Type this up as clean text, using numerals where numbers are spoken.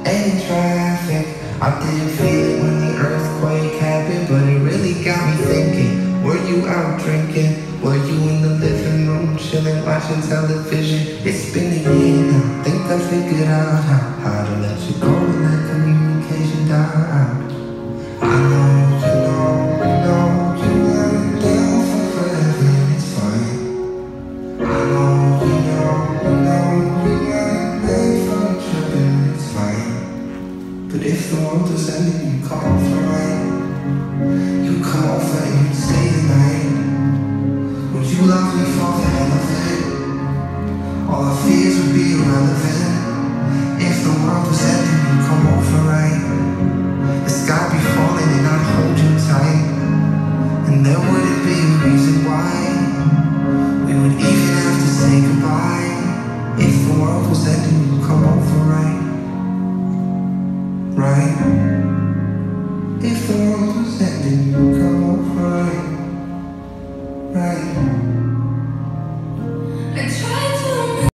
Any traffic, I didn't feel it when the earthquake happened, but it really got me thinking. Were you out drinking? Were you in the living room chilling, watching television? It's been a year now, think I figured out how to let you go and let communication die out. I know, you weren't down for forever, and it's fine. I know, you weren't made for each other, and it's fine. But if the world was ending, you come over right. You come over and you'd stay the night. Would you love me for the hell of it? All our fears would be irrelevant. If the world was ending, you'd come over right. The sky be falling and I'd hold you tight. And there wouldn't be a reason why we would even have to say goodbye. If the world was ending, you'd come over right. Right? If the world was ending, you'd come over right. Right.